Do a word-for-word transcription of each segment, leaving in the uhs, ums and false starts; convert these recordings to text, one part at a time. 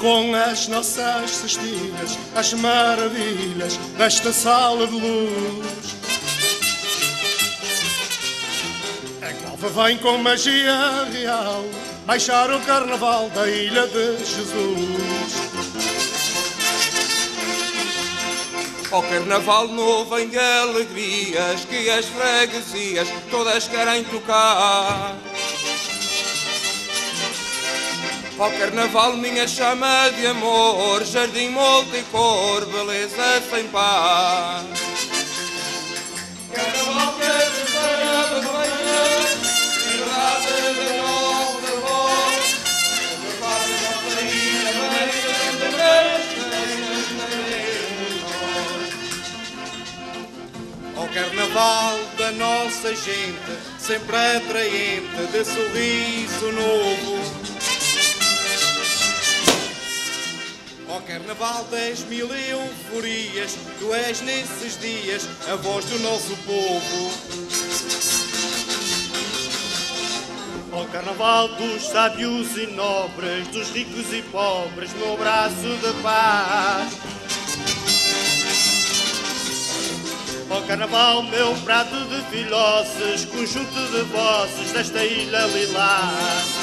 com as nossas cestilhas, as maravilhas desta sala de luz. A Guelfa vem com magia real baixar o carnaval da Ilha de Jesus. Ó carnaval novo em de alegrias, que as freguesias todas querem tocar. Ó carnaval, minha chama de amor, jardim multicor, beleza sem par. Carnaval que recebe de manhã, verdade de novo voz, carnaval da nossa ilha, bem de nós. Ó carnaval da nossa gente, sempre atraente, de sorriso novo. Ó carnaval das mil euforias, tu és nesses dias a voz do nosso povo. Ó carnaval dos sábios e nobres, dos ricos e pobres, no abraço de paz. Ó carnaval, meu prato de filhoces, conjunto de vozes desta ilha lilás.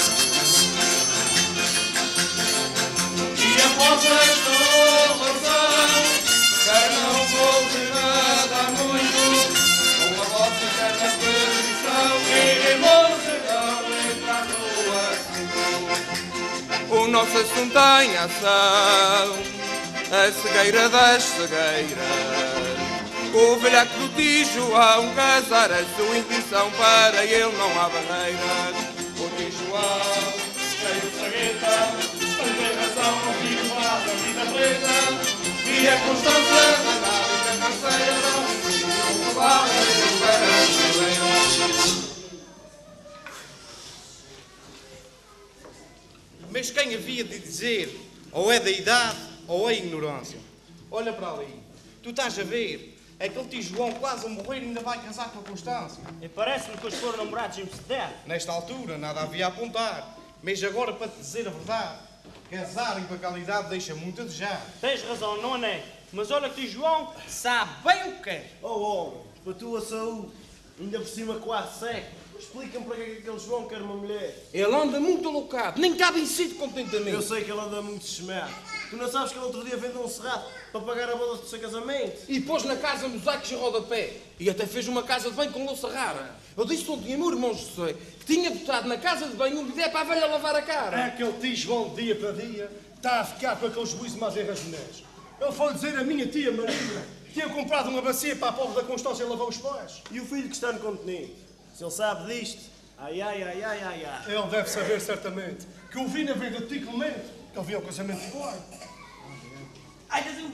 E após esta oração, quer não vou de nada há muito, com a vossa eterna perdição, iremos entrar no assunto. O nosso assunto tem ação, a cegueira das cegueiras. O velhaco do Tijoão casar a sua intenção, para ele não há barreiras. O Tijoão, cheio de cegueta, tem razão, não fico lá da vida preta. E a Constância, da nave da canseira, não falar Mas quem havia de dizer, ou é da idade, ou é ignorância? Olha para ali, tu estás a ver, aquele tio João quase a morrer ainda vai casar com a Constância. E parece-me que eles foram namorados em Amsterdã. Nesta altura, nada havia a apontar. Mas agora, para te dizer a verdade, casar em qualidade deixa muito a desejar. Tens razão, não é? Mas olha que o João sabe bem o que quer. Oh, homem, para a tua saúde, ainda por cima quase cego, explica-me para que é que aquele João quer uma mulher. Ele anda muito alocado, nem cabe em si de contentamento. Eu sei que ele anda muito esmado. Tu não sabes que ele outro dia vendeu um serrado para pagar a boda do seu casamento? E pôs na casa mosaicos e rodapé. E até fez uma casa de banho com louça rara. Eu disse ontem ao meu irmão José que tinha botado na casa de banho um bidé para a velha lavar a cara. É aquele tio João, dia para dia, está a ficar com aqueles juízos mais erras mulheres. Ele foi dizer a minha tia Maria que tinha comprado uma bacia para a pobre da Constância lavar os pés. E o filho que está no continente? Se ele sabe disto, ai, ai, ai, ai, ai, ai. Ele deve saber certamente que o vi na venda de tio Clemente, que ele viu ao casamento de fora. Ai, Jesus!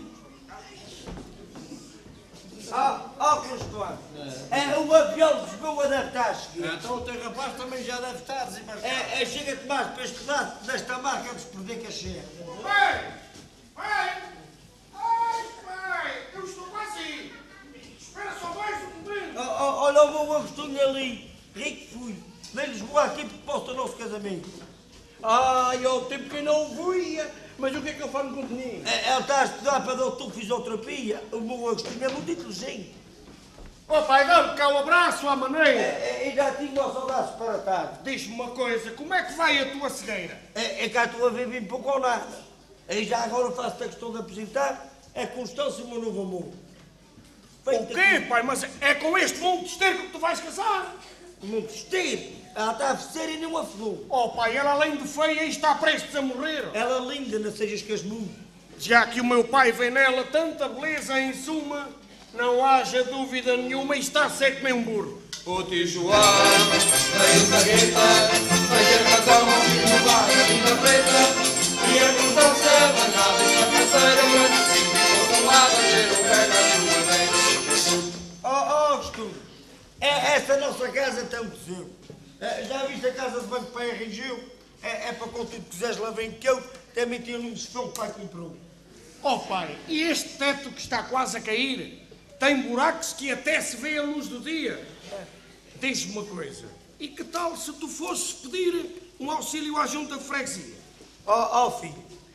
Ah, ó, Cristóvão, é, o avião de Lisboa deve estar a seguir. Então o teu rapaz também já deve estar desembarcado. É, é, chega-te mais para este lado desta marca de perder que a cheia. Pai! Pai! Ai, pai! Eu estou quase aí! Espera só mais um momento! Oh, oh, olha o meu Agostinho ali, rico fui. Nem Lisboa aqui porque posso o nosso casamento. Ai, ao tempo que eu não o via. Mas o que é que eu faço com o menino? É, ele está a estudar para doutor de fisioterapia. O meu Agostinho é muito inteligente. Ó pai, dá-me cá um abraço à maneira! É, é, e já tinha os abraços para tarde. Diz-me uma coisa, como é que vai a tua cegueira? É, é cá estou a ver bem pouco ou nada. E já agora faço a questão de apresentar a Constância e o meu novo amor. O quê, pai? Mas é com este monte de esterco que tu vais casar? Muito esteiro. Ela está a fecer e não a flor. Oh pai, ela além de feia está prestes a morrer. Ela linda, não sejas casmudo. Já que o meu pai vê nela tanta beleza, em suma, não haja dúvida nenhuma e está seco nem um burro. O tio João, veio da gueta, veio a razão ao fim do bar da vida preta, e a Constância banhada e a canseira, mas outro lado a ter o pé na sua maneira. Oh, oh, Agostinho, é, essa nossa casa tem um tesouro. É, já viste a casa de banco para a região? É, é para quando tu quiseres lá vem que eu também tenho um desfogo para comprou. Oh pai, e este teto que está quase a cair tem buracos que até se vê a luz do dia. Diz-me uma coisa, e que tal se tu fosses pedir um auxílio à junta de freguesia? Oh, oh filho,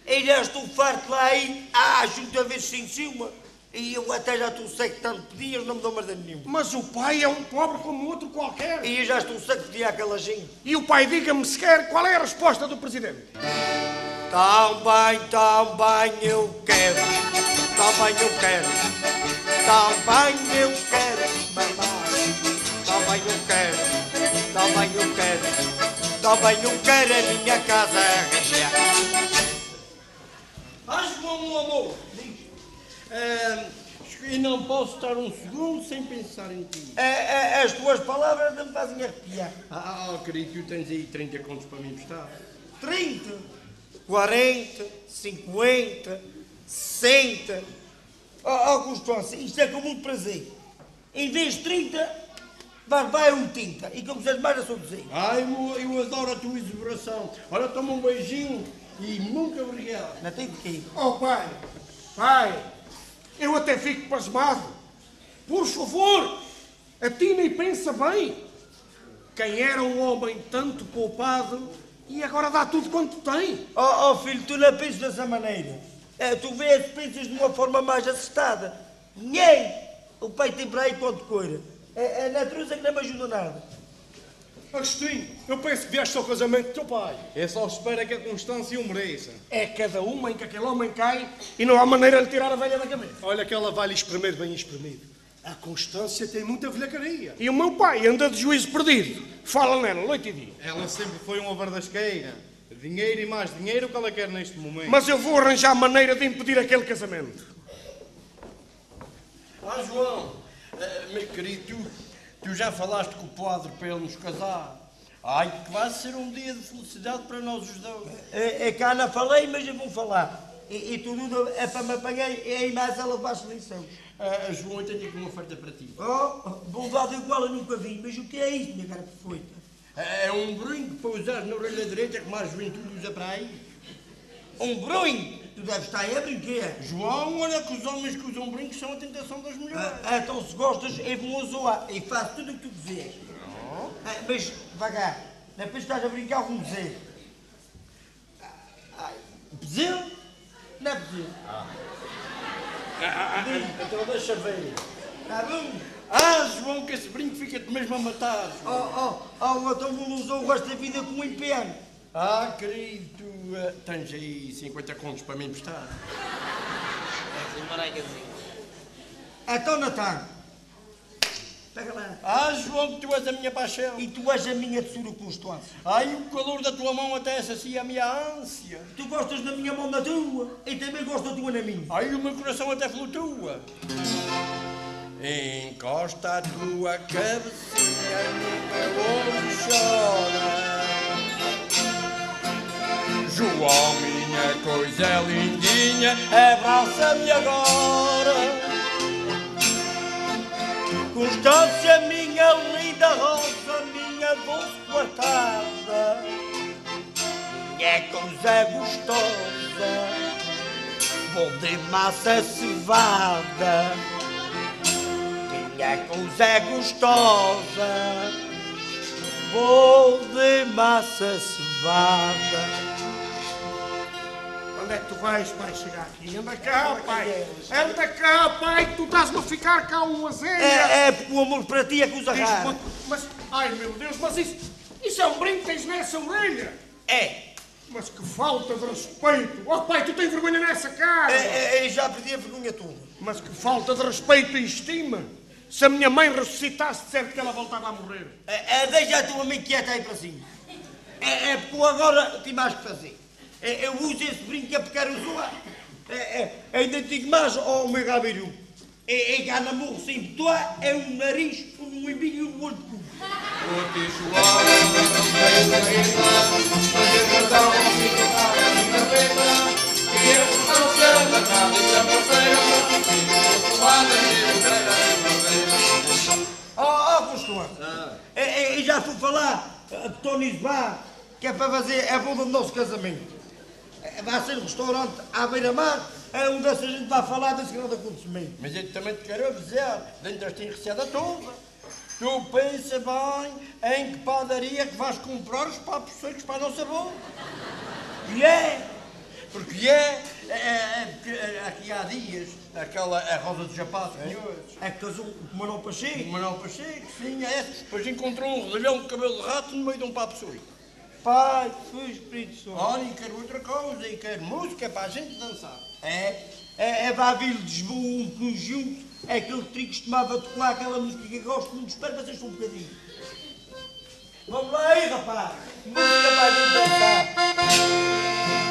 E já estou farto lá aí, ah, junta vezes sem cima. E eu até já estou seco de tanto pedir, eles não me dão merda nenhuma. Mas o pai é um pobre como outro qualquer. E eu já estou seco de pedir àquela gente. E o pai, diga-me sequer qual é a resposta do presidente. Tão bem, tão bem eu quero, tão bem eu quero, tão bem eu quero, mamãe. Tão bem eu quero, tão bem eu quero, tão bem eu quero a minha casa arranjar. Ah, João, meu amor, diz. Ah, e não posso estar um segundo sem pensar em ti. É, é, as tuas palavras não me fazem arrepiar. Ah, oh, querido, tu tens aí trinta contos para mim prestar. trinta, quarenta, cinquenta, sessenta. Oh, oh Constância, isto é com muito prazer. Em vez de trinta, vai, vai um trinta. E como vocês mais, eu sou dizer. Ai, eu, eu adoro a tua exuberação. Olha, toma um beijinho e muito obrigado. Não tem de quê? Oh, pai, pai, eu até fico pasmado. Por favor, a ti nem pensa bem. Quem era um homem tanto poupado e agora dá tudo quanto tem. Oh, oh filho, tu não pensas dessa maneira. É, tu vês, pensas de uma forma mais acertada. Ninguém. O pai tem para aí quanto coisa. É, é a natureza que não me ajuda nada. Agostinho, eu penso que vieste ao casamento do teu pai. É só espera que a Constância o mereça. É cada uma em que aquele homem cai e não há maneira de tirar a velha da cabeça. Olha que ela vai-lhe espremer bem espremido. A Constância tem muita velhacaria. E o meu pai anda de juízo perdido. Fala nela, noite e dia. Ela sempre foi uma verdasqueira. Dinheiro e mais dinheiro, o que ela quer neste momento. Mas eu vou arranjar maneira de impedir aquele casamento. Ah, João, eh, meu querido, tu, tu já falaste com o padre para ele nos casar. Ai, que vai ser um dia de felicidade para nós os dois. É, é cá não falei, mas eu vou falar. E, e tudo é para me apanhar e aí mais ela baixa lição. Ah, João, eu tenho aqui uma oferta para ti. Oh, bondade igual eu nunca vi. Mas o que é isso, minha cara perfeita? É um brinco para usar na orelha direita que mais juventude usa para aí. Um brinco? Tu deves estar aí a brinquear. João, olha que os homens que usam brincos são a tentação das mulheres. Ah, então se gostas, eu vou usar e faço tudo o que tu quiseres. Ah, mas devagar, depois estás a brincar com o bezerro. Ah, bezerro? Não é bezerro. Ah, ah, ah, então deixa ver. Está bom? Ah, João, que esse brinco fica-te mesmo a matar. Oh, oh, oh, então vou usar o resto da vida com um empenho. Ah, querido, tu uh, tens aí cinquenta contos para me emprestar. Então, Natan, pega lá. Ah, João, que tu és a minha paixão. E tu és a minha tesoura Constância. Ai, o calor da tua mão até sacia a minha ânsia. Tu gostas da minha mão na tua e também gosto da tua na minha. Ai, o meu coração até flutua. Encosta a tua cabecinha no meu ombro e chora. João, minha coisa lindinha, abraça-me agora. Constância, minha linda rosa, minha doce coatada, minha coisa gostosa, bom de massa cevada, minha coisa gostosa, bom de massa cevada. Onde é que tu vais, pai, chegar aqui? Anda cá, pai. Anda cá, pai, que tu estás-me a ficar cá um azeia. É, é porque o amor para ti é que os agarra. Mas, ai meu Deus, mas isso, isso é um brinco que tens nessa orelha. É. Mas que falta de respeito. Oh, pai, tu tens vergonha nessa cara. É, é, já perdi a vergonha toda. Mas que falta de respeito e estima. Se a minha mãe ressuscitasse, certo que ela voltava a morrer. É, é, deixa a tua mãe quieta aí para cima. É, é porque agora tem mais que fazer. É, eu uso esse brinco que é porque quero usar. É, é, ainda digo mais ao meu gabiru. É, é que há namoro sem botoar, é um nariz, um embinho e um olho de cu. Oh, oh, Constância. Ah. É, é, e já fui falar de Tony Zbá, que é para fazer a boda do nosso casamento. Vai ser um restaurante à beira-mar, é onde essa gente vai falar desse grande acontecimento. Mas eu também te quero avisar, dentro desta enricada toda, tu pensa bem em que padaria que vais comprar os papos secos para a nossa boda. E é, Porque é, é, é, porque aqui há dias, aquela a Rosa do Japão, senhores. É que casou com o Manuel Pacheco. O Manuel Pacheco, sim, é. Depois encontrou um rodilhão de cabelo de rato no meio de um papo suíço. Pai, foi Espírito Santo. Olha, e quero outra coisa, e quero música para a gente dançar. É, é, é da Vila de Lisboa, um conjunto, é aquele que costumava tocar aquela música que eu gosto muito, espero que vocês um bocadinho. Vamos lá aí, rapaz, música para a gente dançar.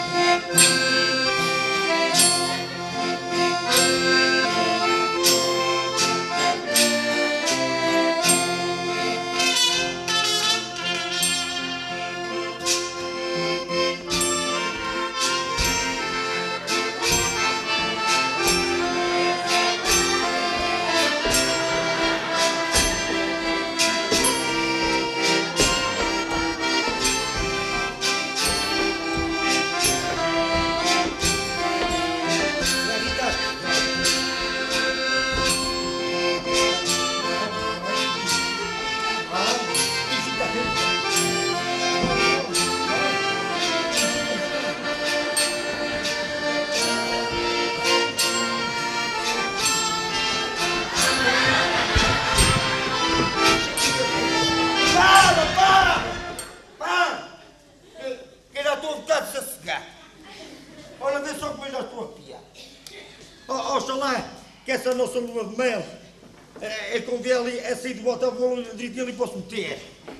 Que essa nossa lua de mel é, é convém ali, é sair do botafogo direitinho ali para se meter.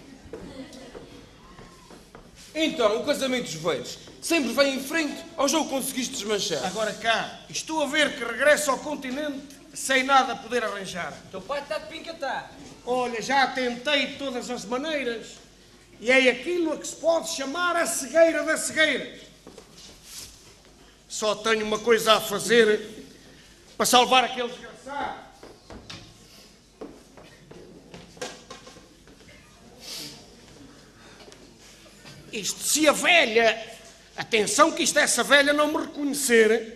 Então, o casamento dos velhos sempre vem em frente ou já o conseguiste desmanchar? Agora cá, estou a ver que regressa ao continente sem nada poder arranjar. Teu pai está de pincatar. Olha, já tentei de todas as maneiras e é aquilo a que se pode chamar a cegueira das cegueiras. Só tenho uma coisa a fazer para salvar aquele desgraçado. Isto, se a velha, atenção que isto é, essa velha não me reconhecer,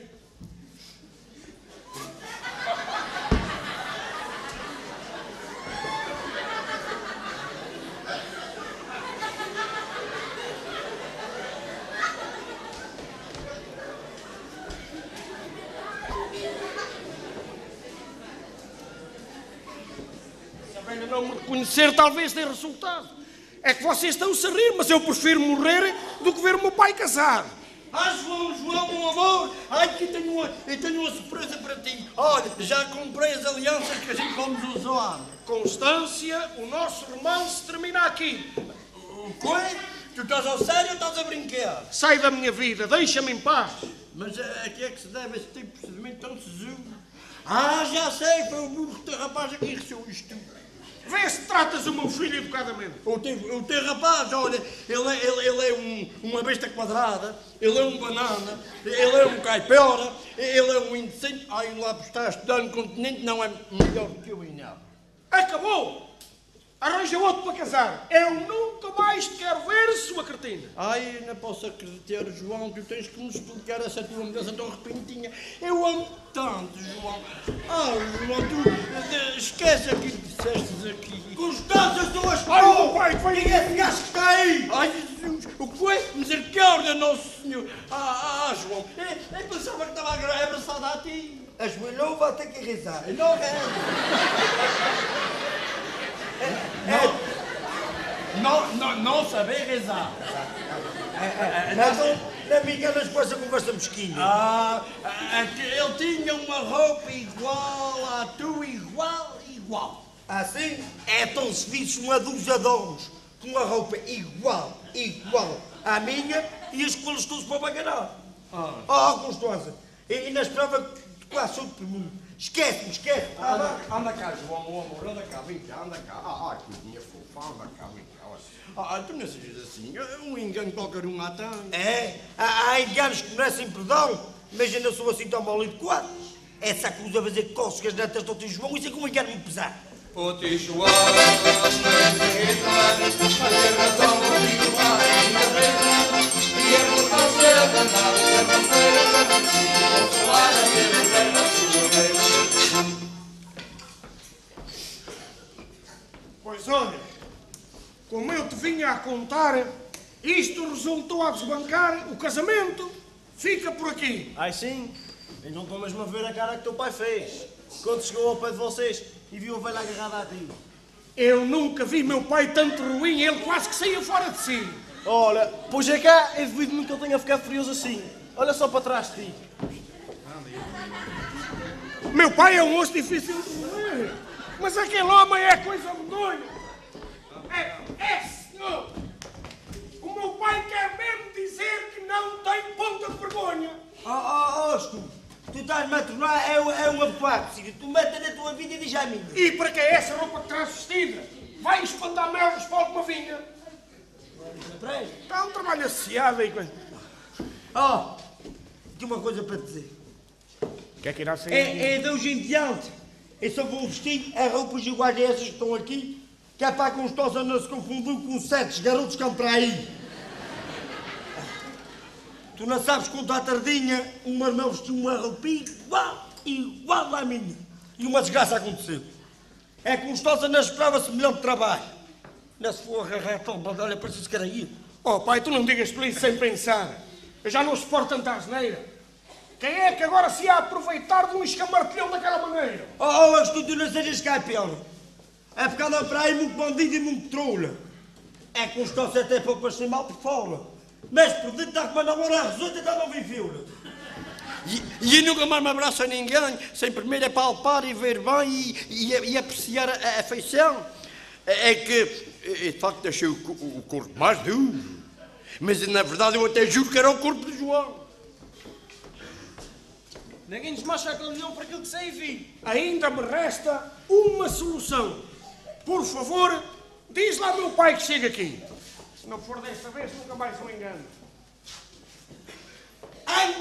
não me reconhecer, talvez dê resultado. É que vocês estão-se a rir, mas eu prefiro morrer do que ver o meu pai casado. Ah, João, João, meu amor, ai que tenho uma, eu tenho uma surpresa para ti. Olha, já comprei as alianças que a gente vamos usar. Constância, o nosso romance termina aqui. O quê? Tu estás a sério ou estás a brincar? Sai da minha vida, deixa-me em paz. Mas a que é que se deve esse tipo de procedimento tão sisudo? Ah, já sei, foi o burro teu rapaz aqui que recebeu isto. Vê se tratas o meu filho educadamente. O teu, o teu rapaz, olha, ele é, ele, ele é um, uma besta quadrada, ele é um banana, ele é um caipora, ele é um indecente. Ai, lá por estar estudando no continente não é melhor do que eu em nada. Acabou! Arranja outro para casar. Eu nunca mais te quero ver, sua cretina. Ai, não posso acreditar, João, tu tens que me explicar essa tua mudança tão repentinha. Eu amo tanto, João. Ah, João, tu esquece aquilo que disseste aqui. Constância, tuas Ai, meu pai, foi... Quem é esse gajo que está aí? Ai, Jesus, o que é? Misericórdia, Nosso Senhor. Ah, ah, João, eu, eu pensava que estava abraçada a ti. Ajoelhou, vai ter que rezar. Não é. Não, não, não, não saber rezar. Não, não me enganas com essa conversa mesquinha. Ah, ele tinha uma roupa igual à tua, igual, igual. Assim? É tão se visse uma dúzia de homens com uma roupa igual, igual à minha e escolhas todos para baganar. Ah, oh, Constância, e não esperava que quase tudo por mim. Esquece-me, esquece. Anda, anda cá, João, meu amor, anda cá, vem cá, anda cá. Ah, ah, que minha fofa, anda cá, vem cá. Ah, tu não sejas assim, um engano qualquer um há tanto. É, há, há enganos que merecem perdão, mas eu não sou assim tão mal educado. Essa acusa a fazer cócegas na testa ao teu João, isso é que um engano muito pesado. O teu João, fazer razão, o teu pai, e é por você andar, e é por você consolar aquele velho na sua vez. Pois olha, como eu te vinha a contar, isto resultou a desbancar o casamento fica por aqui. Ai sim, eles não estão mesmo a ver a cara que teu pai fez. Quando chegou ao pé de vocês e viu a velha agarrada a ti. Eu nunca vi meu pai tanto ruim, ele quase que saía fora de si. Olha, pois é cá, eu duvido muito que ele tenha ficado furioso assim. Olha só para trás de ti. Meu pai é um moço difícil de roer, mas aquele homem é coisa medonha. É, é, senhor. O meu pai quer mesmo dizer que não tem ponta de vergonha. Oh, oh, Osco, tu estás-me a tornar, é, é um abacto, tu metes na tua vida e diz a minha. E para que é essa roupa que traz vestida? Vai espantar mel dos pau de uma vinha. Está um trabalho associado aí. Oh, tenho uma coisa para te dizer. O que é que irá ser? É, é de hoje em diante. Eu só vou vestir as roupas iguais a essas que estão aqui, que é para a Constosa não se confundir com certos garotos que andam para aí. Tu não sabes contar tardinha, uma irmã vestiu uma roupinha igual, igual à minha. E uma desgraça aconteceu. É que Constosa não esperava-se melhor de trabalho. Não se for agarrar tão bem, olha, parece que era aí. Oh pai, tu não digas por isso sem pensar. Eu já não suporto tanta asneira. Quem é que agora se ia aproveitar de um escamartilhão daquela maneira? Oh, oh, mas tu, tu não sejas caipela. É porque anda para aí muito bandido e muito troula. É que Constosa até pouco para ser mal por fora. Mas por dentro está com uma namorada resulta e está não viu. E, e eu nunca mais me abraço a ninguém, sem primeiro é palpar e ver bem e, e, e apreciar a, a afeição. É, é que, é, de facto, achei o, o, o corpo mais duro. Mas, na verdade, eu até juro que era o corpo de João. Ninguém desmancha aquele leão para aquilo que sei, filho. Ainda me resta uma solução. Por favor, diz lá ao meu pai que chega aqui. Se não for desta vez, nunca mais o engano. Ai!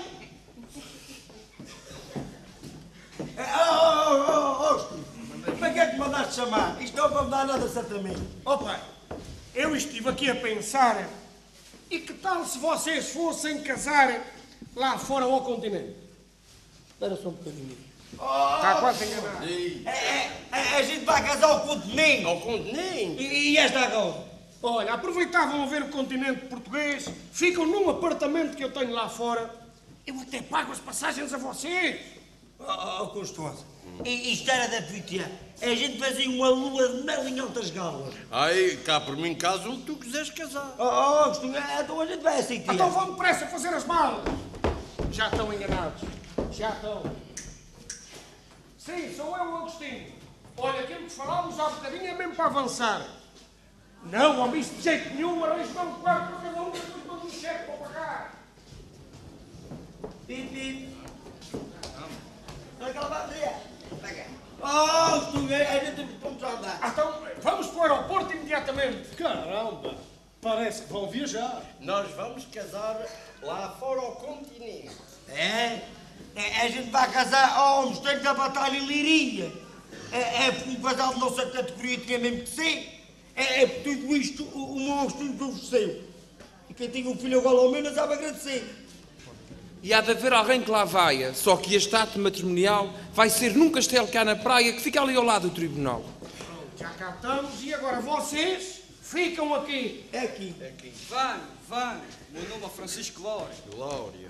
Oh, oh, oh, oh, para que é que me mandaste chamar? Isto não vai me dar nada certamente. Ó pai, eu estive aqui a pensar, e que tal se vocês fossem casar lá fora ao continente? Espera só um bocadinho. Está quase enganado. É, é, é, a gente vai casar ao continente. Ao continente? E, e esta agora? Olha, aproveitavam a ver o continente português, ficam num apartamento que eu tenho lá fora. Eu até pago as passagens a vocês. Oh, oh Constosa, e isto era da Twitian. A gente fazia uma lua de mel em altas galas. Ai, cá por mim, caso o que tu quiseres casar. Oh, oh Agostinho, então a gente vai aceitar. Então vão depressa fazer as malas. Já estão enganados. Já estão. Sim, sou eu, Agostinho. Olha, aquilo que falámos há bocadinho é mesmo para avançar. Não, homem, isso de jeito nenhum, arranjo um quarto para cada um, que eu estou um cheque para pagar. Pip, pip. Aquela bateria. Oh, Agostinho, a gente vamos andar. Então, vamos para o aeroporto imediatamente. Caramba, parece que vão viajar. Nós vamos casar lá fora ao continente. É? É, a gente vai casar ao mosteiro da Batalha em Liria. É, é porque um casal de nossa categoria tinha mesmo que ser. É, é por tudo isto o, o meu Agostinho que ofereceu. E quem tem um filho agora ao menos sabe agradecer. E há de haver alguém que lá vai, só que a estátua matrimonial vai ser num castelo cá na praia que fica ali ao lado do tribunal. Já cá estamos e agora vocês ficam aqui. É aqui. É aqui. Vamos, vamos. Meu nome é Francisco Glória. Glória.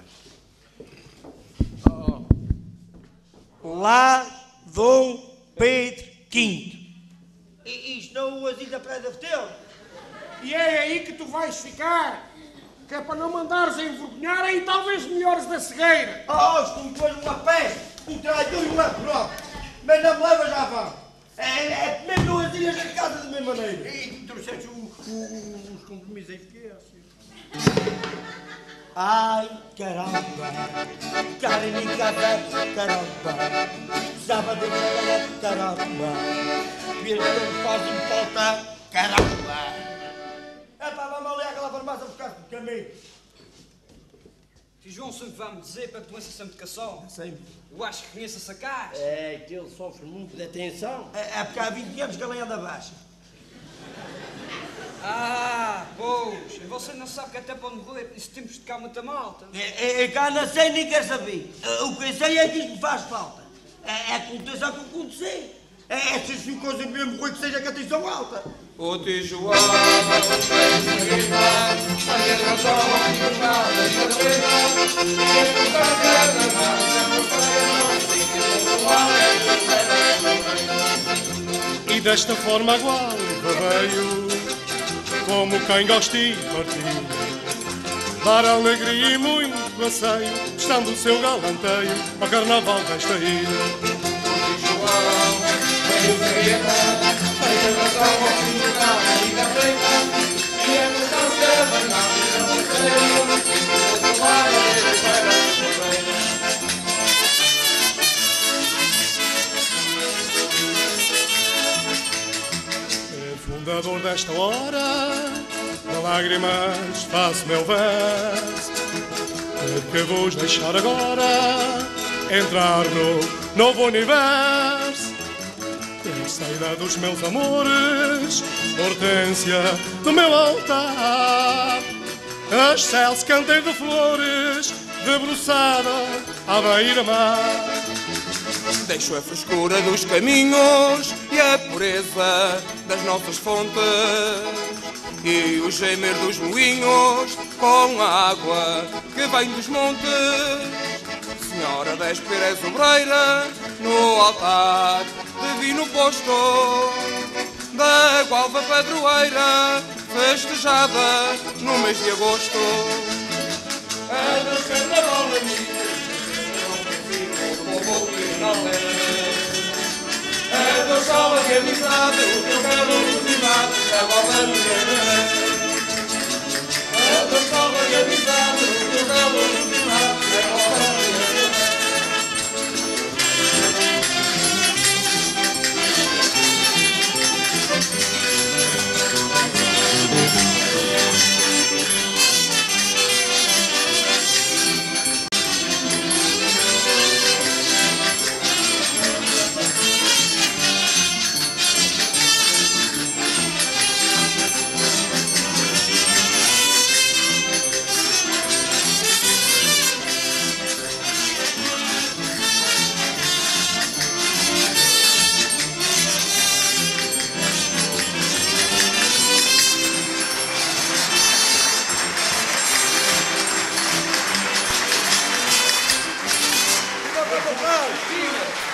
Lá Dom Pedro quinto. E isto não é o asilo da Praia da Veteu? E é aí que tu vais ficar. Que é para não mandares a envergonhar aí talvez melhores da cegueira. Oh, tu depois uma peste, um traidor e um ladrão. Mas não me leva já vão. É, é mesmo no asilo na casa da mesma maneira. E tu trouxeste o, o, os compromissos aí que é Ai, caramba, carne em casa, caramba, sábado de manhã, caramba, virando faz-me falta, caramba. É pá, vamos ali àquela farmácia buscar o caminho. Que João sempre vai-me dizer para que doença sempre caçou. Sempre. Eu acho que conheço essa cara. É que ele sofre muito de atenção. É, é porque há vinte anos que ele anda baixa. Ah, pois. Você não sabe que até para morrer isso temos de cá muita malta. É, é, cá não sei nem quer saber. O que eu sei é que isto me faz falta. É, é aconteça o que acontecer. É essas coisas mesmo ruim que seja que atenção alta. O Tijuão, a minha razão, a liberdade, a liberdade, e desta forma a gualva veio, como quem gosta e partiu, dar alegria e muito passeio, estando o seu galanteio ao carnaval desta ilha. É fundador desta hora, de lágrimas faço meu verso, que vos deixar agora entrar no novo universo. Saída dos meus amores, hortência do meu altar, as céus cantei de flores, debruçada à beira-mar. Deixo a frescura dos caminhos e a pureza das nossas fontes, e o gemer dos moinhos com a água que vem dos montes. Senhora das Pires Obreira, no altar divino posto, da gualva padroeira, festejada no mês de agosto. É do carnaval amigo, é do sol de amizade, o teu calor ultimado, a gualva mulher. É do sol de amizade, o teu calor ultimado, a gualva mulher. Tira!